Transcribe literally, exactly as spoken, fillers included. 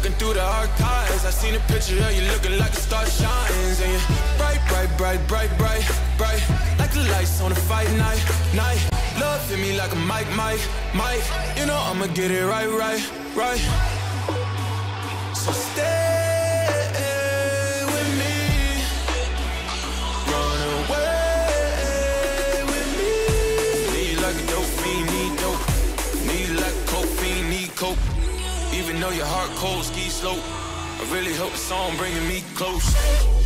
looking through the archives. I seen a picture of you looking like a star shines. And you're bright, bright, bright, bright, bright, bright, like the lights on a fight night, night. Love hit me like a mic, mic, mic. You know I'ma get it right, right, right. So stay with me, run away with me. Need like a dope fiend, need dope. Need like a coke fiend, need coke. Even though your heart cold, ski slope, I really hope the song bringing me close.